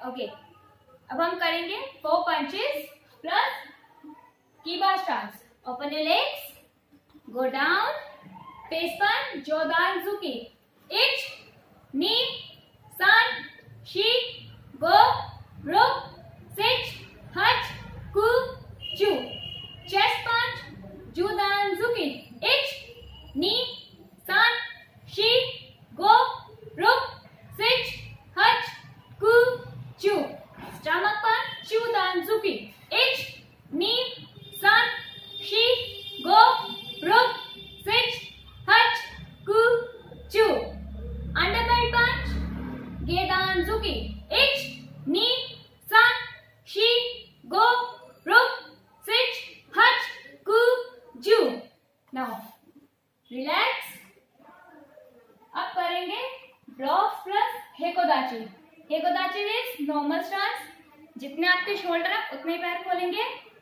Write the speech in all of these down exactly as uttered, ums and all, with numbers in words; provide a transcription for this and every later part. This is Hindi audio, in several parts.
ओके, अब हम करेंगे फोर पंचेस प्लस कीबा stance. Open your legs, go down, face punch, जोदान जुकी. इच, नी, सन, शी, गो, रुक, सिट, हच, कू, चू. चेस्ट पंच, जोदान जुकी. इच, नी, सन, शी, गो, रुक, सिट, हच, कू, चू. स्टमक पंच, जोदान जुकी. इच, नी, सन, शी, गो, रुक, सिट, हच, कू, चू. अंडरबेल्ट पंच, गेदान जुकी. इच, नी, सन, शी, गो, रुक, सिट, हच, कू, चू. Now relax. अब करेंगे ब्लॉक्स प्लस हेकोदाची. हेकोदाची इज नॉर्मल स्टांस. जितने आपके शोल्डर है उतने पैर खोलेंगे.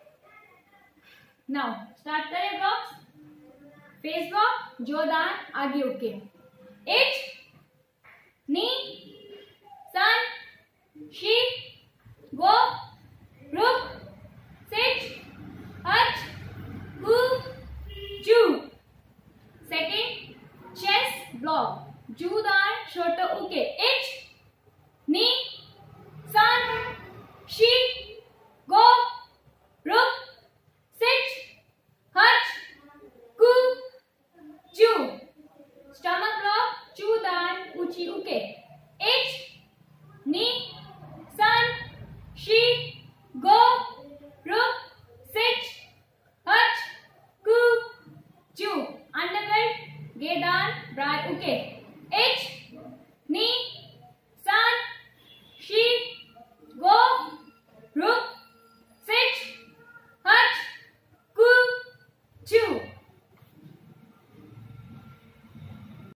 नाउ स्टार्ट करें ब्लॉक्स. फेस ब्लॉक, जोदान, आगे उठ के. इच, नी, सन, शी, गो, रुक, सिट, हच, कू, चू. सेकेंड चेस्ट ब्लॉक, जोदान, शोल्डर उके. इच, नी, सन, शी, गो, रुक, सिट, हच, कू, चू. स्टमक ब्लॉक, जोदान, ऊंची उके. इच, नी, सन, शी,